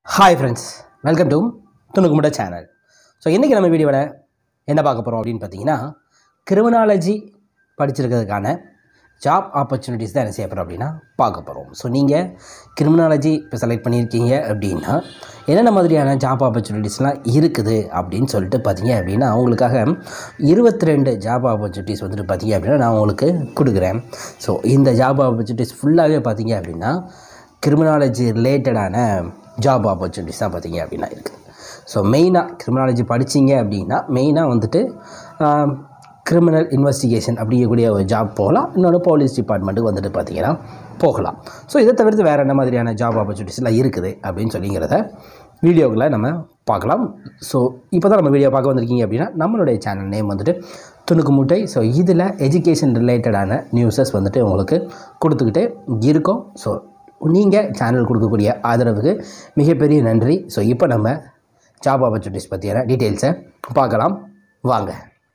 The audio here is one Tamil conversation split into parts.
Hi friends, welcome to துணுக்குமுட சேனல். ஸோ இன்றைக்கி நம்ம வீடியோவில் என்ன பார்க்க போகிறோம் அப்படின்னு பார்த்தீங்கன்னா, கிரிமினாலஜி படிச்சிருக்கிறதுக்கான ஜாப் ஆப்பர்ச்சுனிட்டிஸ் தான் என்ன செய்ய போகிறோம் அப்படின்னா பார்க்க போகிறோம். ஸோ நீங்கள் கிரிமினாலஜி இப்போ செலக்ட் பண்ணியிருக்கீங்க அப்படின்னா என்னென்ன மாதிரியான ஜாப் ஆப்பர்ச்சுனிட்டிஸ்லாம் இருக்குது அப்படின்னு சொல்லிட்டு பார்த்தீங்க அப்படின்னா, அவங்களுக்காக 22 ஜாப் ஆப்பர்ச்சுனிட்டிஸ் வந்துட்டு பார்த்தீங்க அப்படின்னா நான் உங்களுக்கு கொடுக்குறேன். ஸோ இந்த ஜாப் ஆப்பர்ச்சுனிட்டிஸ் ஃபுல்லாகவே பார்த்தீங்க அப்படின்னா கிரிமினாலஜி ரிலேட்டடான ஜாப் ஆப்பர்ச்சுனிட்டிஸ் தான் பார்த்தீங்க அப்படின்னா இருக்குது. ஸோ மெயினாக கிரிமினாலஜி படித்தீங்க அப்படின்னா மெயினாக வந்துட்டு கிரிமினல் இன்வெஸ்டிகேஷன் அப்படிங்கக்கூடிய ஒரு ஜாப் போகலாம். இன்னொன்று போலீஸ் டிபார்ட்மெண்ட்டுக்கு வந்துட்டு பார்த்திங்கன்னா போகலாம். ஸோ இதை தவிர்த்து வேறு என்ன மாதிரியான ஜாப் ஆப்பர்ச்சுனிட்டிஸ்லாம் இருக்குது அப்படின்னு சொல்லிங்கிறத வீடியோக்களை நம்ம பார்க்கலாம். ஸோ இப்போ தான் நம்ம வீடியோ பார்க்க வந்திருக்கீங்க அப்படின்னா நம்மளுடைய சேனல் நேம் வந்துட்டு துணுக்கு மூட்டை. ஸோ இதில் எஜுகேஷன் ரிலேட்டடான நியூஸஸ் வந்துட்டு உங்களுக்கு கொடுத்துக்கிட்டே இருக்கோம். ஸோ நீங்கள் சேனல் கொடுக்கக்கூடிய ஆதரவுக்கு மிகப்பெரிய நன்றி. ஸோ இப்போ நம்ம ஜாப் ஆப்பர்ச்சுனிட்டிஸ் பற்றியான டீட்டெயில்ஸை பார்க்கலாம் வாங்க.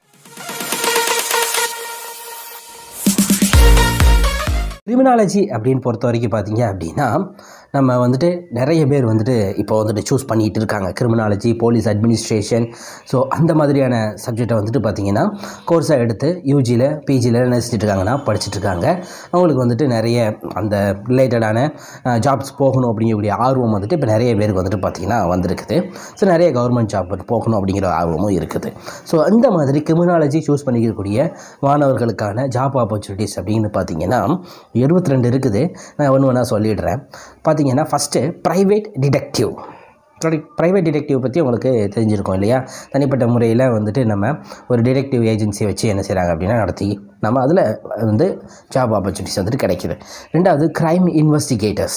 கிரிமினாலஜி அப்படின்னு பொறுத்த வரைக்கும் பார்த்தீங்க அப்படின்னா நம்ம வந்துட்டு நிறைய பேர் வந்துட்டு இப்போ வந்துட்டு சூஸ் பண்ணிகிட்டு இருக்காங்க. கிரிமினாலஜி, போலீஸ் அட்மினிஸ்ட்ரேஷன், ஸோ அந்த மாதிரியான சப்ஜெக்டை வந்துட்டு பார்த்திங்கன்னா கோர்ஸாக எடுத்து யூஜியில் பிஜியில் என்ன செஞ்சுட்டு இருக்காங்கன்னா படிச்சுட்ருக்காங்க. அவங்களுக்கு வந்துட்டு நிறைய அந்த ரிலேட்டடான ஜாப்ஸ் போகணும் அப்படிங்கக்கூடிய ஆர்வம் வந்துட்டு இப்போ நிறைய பேருக்கு வந்துட்டு பார்த்திங்கன்னா வந்திருக்குது. ஸோ நிறைய கவர்மெண்ட் ஜாப் போகணும் அப்படிங்கிற ஆர்வமும் இருக்குது. ஸோ அந்த மாதிரி கிரிமினாலஜி சூஸ் பண்ணிக்கக்கூடிய மாணவர்களுக்கான ஜாப் ஆப்பர்ச்சுனிட்டிஸ் அப்படின்னு பார்த்திங்கன்னா 22 இருக்குது. நான் ஒன்று ஒன்றா சொல்லிடுறேன். பார்த்தீங்கன்னா first private detective. Private detective பற்றி உங்களுக்கு தெரிஞ்சிருக்கோம் இல்லையா? தனிப்பட்ட முறையில் வந்துட்டு நம்ம ஒரு டிடெக்டிவ் ஏஜென்சியை வச்சு என்ன செய்கிறாங்க அப்படின்னா நடத்தி நம்ம அதில் வந்து ஜாப் ஆப்பர்ச்சுனிட்டிஸ் வந்துட்டு கிடைக்கிது. ரெண்டாவது க்ரைம் இன்வெஸ்டிகேட்டர்ஸ்.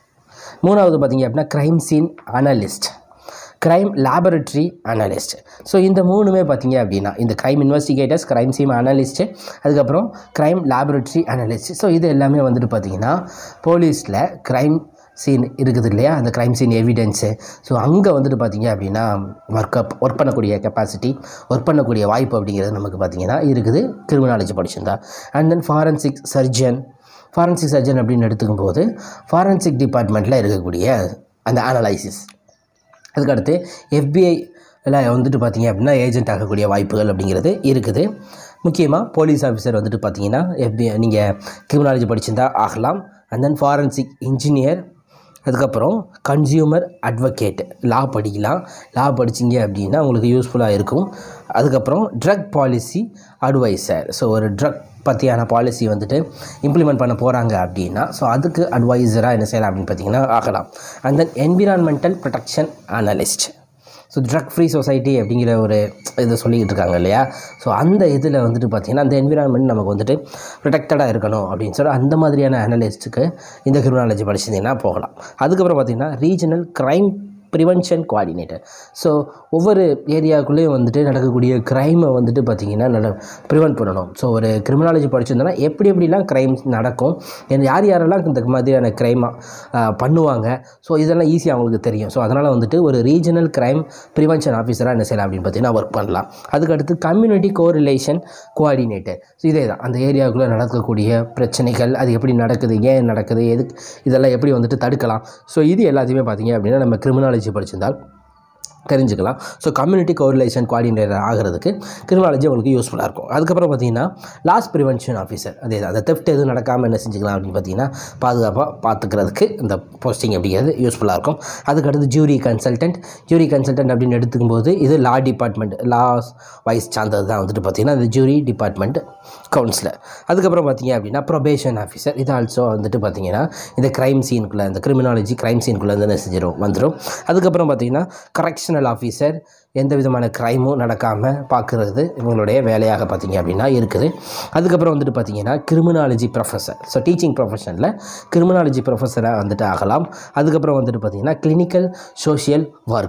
மூணாவது பார்த்திங்க அப்படின்னா crime scene analyst, crime laboratory analyst. So இந்த மூணுமே பார்த்திங்க அப்படின்னா இந்த crime investigators, crime scene analyst, அதுக்கப்புறம் க்ரைம் லேபரட்டரி அனலிஸ்ட். ஸோ இது எல்லாமே வந்துட்டு பார்த்திங்கன்னா போலீஸில் க்ரைம் சீன் இருக்குது இல்லையா, அந்த க்ரைம் சீன் எவிடென்ஸு. ஸோ அங்கே வந்துட்டு பார்த்திங்க அப்படின்னா ஒர்க் பண்ணக்கூடிய கெப்பாசிட்டி, ஒர்க் பண்ணக்கூடிய வாய்ப்பு அப்படிங்கிறது நமக்கு பார்த்திங்கன்னா இருக்குது கிரிமினாலஜி படிச்சிருந்தா. அண்ட் தென் ஃபாரன்சிக் சர்ஜன் அப்படின்னு எடுத்துக்கும் போது ஃபாரன்சிக் டிபார்ட்மெண்ட்டில் இருக்கக்கூடிய அந்த அனலைசிஸ். அதுக்கடுத்து FBI எல்லாம் வந்துட்டு பார்த்திங்க அப்படின்னா ஏஜென்ட் ஆகக்கூடிய வாய்ப்புகள் அப்படிங்கிறது இருக்குது. முக்கியமாக போலீஸ் ஆஃபீஸர் வந்துட்டு பார்த்திங்கன்னா FBI நீங்கள் கிரிமினாலஜி படிச்சிருந்தால் ஆகலாம். அண்ட் தென் ஃபாரன்சிக் இன்ஜினியர், அதுக்கப்புறம் கன்சியூமர் அட்வொகேட், லா படிக்கலாம். லா படிச்சிங்க அப்படின்னா உங்களுக்கு யூஸ்ஃபுல்லாக இருக்கும். அதுக்கப்புறம் ட்ரக் பாலிசி அட்வைசர். ஸோ ஒரு ட்ரக் பற்றியான பாலிசி வந்துட்டு இம்ப்ளிமெண்ட் பண்ண போகிறாங்க அப்படின்னா ஸோ அதுக்கு அட்வைசராக என்ன செய்யலாம் அப்படின்னு பார்த்தீங்கன்னா ஆகலாம். And then environmental protection analyst. So drug free society அப்படிங்கிற ஒரு இதை சொல்லிக்கிட்டு இருக்காங்க இல்லையா? ஸோ அந்த இதில் வந்துட்டு பார்த்திங்கன்னா அந்த என்விரான்மெண்ட் நமக்கு வந்துட்டு ப்ரொடெக்டடாக இருக்கணும் அப்படின்னு சொல்லி அந்த மாதிரியான அனலிஸ்ட்டுக்கு இந்த கிரிமினாலஜி படிச்சிருந்தீங்கன்னா போகலாம். அதுக்கப்புறம் பார்த்திங்கன்னா regional crime prevention coordinator. So ஒவ்வொரு ஏரியாவுக்குள்ளேயும் வந்துட்டு நடக்கக்கூடிய க்ரைமை வந்துட்டு பார்த்திங்கன்னா ப்ரிவென்ட் பண்ணணும். ஸோ ஒரு கிரிமினாலஜி படிச்சிருந்தோன்னா எப்படிலாம் க்ரைம்ஸ் நடக்கும், யாரெல்லாம் இந்த மாதிரியான க்ரைமாக பண்ணுவாங்க, ஸோ இதெல்லாம் ஈஸியாக அவங்களுக்கு தெரியும். ஸோ அதனால் வந்துட்டு ஒரு ரீஜனல் க்ரைம் ப்ரிவென்ஷன் ஆஃபீஸராக என்ன செய்யலாம் அப்படின்னு பார்த்தீங்கன்னா ஒர்க் பண்ணலாம். அதுக்கடுத்து கம்யூனிட்டி கோரிலேஷன் கோஆர்டினேட்டர். ஸோ இதே தான் அந்த ஏரியாவுக்குள்ளே நடக்கக்கூடிய பிரச்சனைகள், அது எப்படி நடக்குது, ஏன் நடக்குது, இதெல்லாம் எப்படி வந்துட்டு தடுக்கலாம். ஸோ இது எல்லாத்தையுமே பார்த்திங்க அப்படின்னா நம்ம கிரிமினாலஜி படிச்சிருந்தால் தெரிஞ்சுக்கலாம். ஸோ கம்யூனிட்டி கோரிலேஷன் கோஆர்டினேட்டர் ஆகிறதுக்கு கிரிமினாலஜி உங்களுக்கு யூஸ்ஃபுல்லாக இருக்கும். அதுக்கப்புறம் பார்த்திங்கன்னா லாஸ் ப்ரிவென்ஷன் ஆஃபீஸர். அதே தான் அந்த தெஃப்ட் எதுவும் நடக்காமல் என்ன செஞ்சுக்கலாம் அப்படின்னு பார்த்தீங்கன்னா பாதுகாப்பாக பார்த்துக்கிறதுக்கு இந்த போஸ்டிங் அப்படிங்கிறது யூஸ்ஃபுல்லாக இருக்கும். அதுக்கடுத்து ஜூரி கன்சல்டன்ட் அப்படின்னு எடுத்துக்கும் போது இது லா டிபார்ட்மெண்ட், லாஸ் வைஸ் சார்ந்தது தான் வந்துட்டு பார்த்திங்கன்னா இந்த ஜூரி டிபார்ட்மெண்ட் கவுன்சிலர். அதுக்கப்புறம் பார்த்திங்க அப்படின்னா ப்ரொபேஷன் ஆஃபீஸர். இது ஆல்சோ வந்துட்டு பார்த்திங்கன்னா இந்த க்ரைம் சீனுக்குள்ளே, இந்த கிரிமினாலஜி க்ரைம் சீனுக்குள்ளே வந்து என்ன வந்துடும். அதுக்கப்புறம் பார்த்திங்கன்னா கரெக்ஷனல் ஆஃபீஸர், எந்த விதமான க்ரைமும் நடக்காமல் பார்க்குறது இவங்களுடைய வேலையாக பார்த்திங்க அப்படின்னா இருக்குது. அதுக்கப்புறம் வந்துட்டு பார்த்திங்கன்னா கிரிமினாலஜி ப்ரொஃபஸர். ஸோ டீச்சிங் ப்ரொஃபஷனில் கிரிமினாலஜி ப்ரொஃபஸராக வந்துட்டு ஆகலாம். அதுக்கப்புறம் வந்துட்டு பார்த்திங்கன்னா கிளினிக்கல் சோஷியல்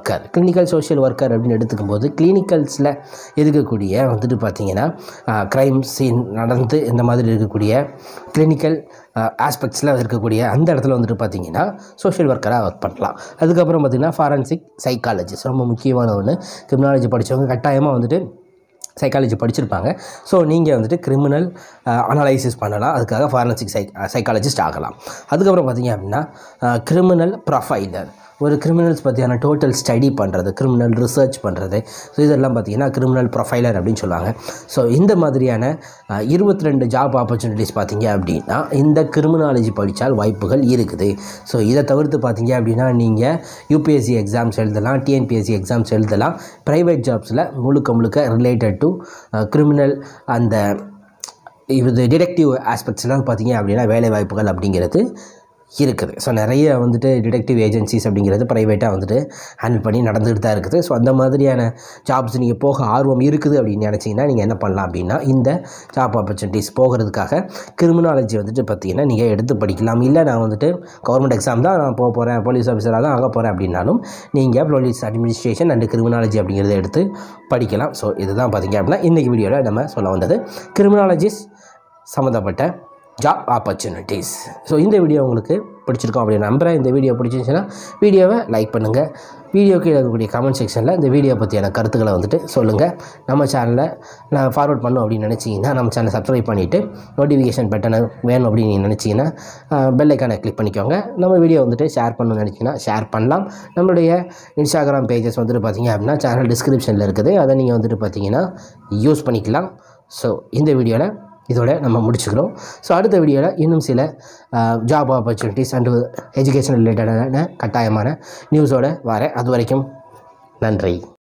ஒர்க்கர் அப்படின்னு எடுத்துக்கும் போது கிளினிக்கல்ஸில் இருக்கக்கூடிய வந்துட்டு பார்த்திங்கன்னா க்ரைம் சீன் நடந்து இந்த மாதிரி இருக்கக்கூடிய கிளினிக்கல் ஆஸ்பெக்ட்ஸில் இருக்கக்கூடிய அந்த இடத்துல வந்துட்டு பார்த்திங்கன்னா சோஷியல் ஒர்க்கராக ஒர்க் பண்ணலாம். அதுக்கப்புறம் பார்த்திங்கன்னா ஃபாரன்சிக் சைக்காலஜிஸ்ட். ரொம்ப முக்கியமான ஒன்று. கிரிமினாலஜி படித்தவங்க கட்டாயமாக வந்துட்டு சைக்காலஜி படிச்சிருப்பாங்க. ஸோ நீங்கள் வந்துட்டு கிரிமினல் அனலைசிஸ் பண்ணலாம். அதுக்காக ஃபாரன்சிக் சைக்காலஜிஸ்ட் ஆகலாம். அதுக்கப்புறம் பார்த்திங்க அப்படின்னா கிரிமினல் ப்ரொஃபைலர். ஒரு கிரிமினல்ஸ் பற்றியான டோட்டல் ஸ்டடி பண்ணுறது, கிரிமினல் ரிசர்ச் பண்ணுறது. ஸோ இதெல்லாம் பார்த்திங்கன்னா கிரிமினல் ப்ரொஃபைலர் அப்படின்னு சொல்லுவாங்க. ஸோ இந்த மாதிரியான 22 ஜாப் ஆப்பர்ச்சுனிட்டிஸ் பார்த்திங்க அப்படின்னா இந்த கிரிமினாலஜி படித்தால் வாய்ப்புகள் இருக்குது. ஸோ இதை தவிர்த்து பார்த்திங்க அப்படின்னா நீங்கள் யூபிஎஸ்சி எக்ஸாம்ஸ் எழுதலாம், டிஎன்பிஎஸ்சி எக்ஸாம்ஸ் எழுதலாம். ப்ரைவேட் ஜாப்ஸில் முழுக்க ரிலேட்டட் டு கிரிமினல் அந்த இது டிடெக்டிவ் ஆஸ்பெக்ட்ஸ்லாம் பார்த்திங்க அப்படின்னா வேலை வாய்ப்புகள் அப்படிங்கிறது இருக்குது. ஸோ நிறைய வந்துட்டு டிடெக்டிவ் ஏஜென்சிஸ் அப்படிங்கிறது ப்ரைவேட்டாக வந்துட்டு ஹேண்டில் பண்ணி நடந்துகிட்டு தான் இருக்குது. ஸோ அந்த மாதிரியான ஜாப்ஸ் நீங்கள் போக ஆர்வம் இருக்குது அப்படின்னு நினச்சிங்கன்னா நீங்கள் என்ன பண்ணலாம் அப்படின்னா இந்த ஜாப் ஆப்பர்ச்சுனிட்டிஸ் போகிறதுக்காக கிரிமினாலஜி வந்துட்டு பார்த்திங்கன்னா நீங்கள் எடுத்து படிக்கலாம். இல்லை நான் வந்துட்டு கவர்மெண்ட் எக்ஸாம் தான் நான் போக போகிறேன், போலீஸ் ஆஃபீஸராக தான் ஆக போகிறேன் அப்படின்னாலும் நீங்கள் போலீஸ் அட்மினிஸ்ட்ரேஷன் அண்ட் கிரிமினாலஜி அப்படிங்கிறத எடுத்து படிக்கலாம். ஸோ இதுதான் பார்த்திங்க அப்படின்னா இன்றைக்கி வீடியோவில் நம்ம சொல்ல வந்தது கிரிமினாலஜிஸ்ட் சம்மந்தப்பட்ட ஜாப் ஆப்பர்ச்சுனிட்டிஸ். ஸோ இந்த வீடியோ உங்களுக்கு பிடிச்சிருக்கோம் அப்படின்னு நம்புகிறேன். இந்த வீடியோ பிடிச்சிருந்துச்சுன்னா வீடியோவை லைக் பண்ணுங்கள். வீடியோ கீழே இருக்கக்கூடிய கமெண்ட் செக்ஷனில் இந்த வீடியோ பற்றியான கருத்துக்களை வந்துட்டு சொல்லுங்கள். நம்ம சேனலை நான் ஃபார்வர்ட் பண்ணணும் அப்படின்னு நினச்சிங்கன்னா நம்ம சேனலை சப்ஸ்கிரைப் பண்ணிவிட்டு நோட்டிஃபிகேஷன் பட்டனை வேணும் அப்படின்னு நீங்கள் நினச்சிங்கன்னா பெல் ஐக்கானை கிளிக் பண்ணிக்கோங்க. நம்ம வீடியோ வந்துட்டு ஷேர் பண்ணணும்னு நினச்சிங்கன்னா ஷேர் பண்ணலாம். நம்மளுடைய இன்ஸ்டாகிராம் பேஜஸ் வந்துட்டு பார்த்திங்க அப்படின்னா சேனல் டிஸ்கிரிப்ஷனில் இருக்குது, அதை நீங்கள் வந்துட்டு பார்த்திங்கன்னா யூஸ் பண்ணிக்கலாம். ஸோ இந்த வீடியோவில் இதோட நம்ம முடிச்சுக்கிறோம். ஸோ அடுத்த வீடியோவில் இன்னும் சில ஜாப் ஆப்பர்ச்சுனிட்டிஸ் அண்டு எஜுகேஷன் ரிலேட்டடான கட்டாயமான நியூஸோடு வரேன். அது வரைக்கும் நன்றி.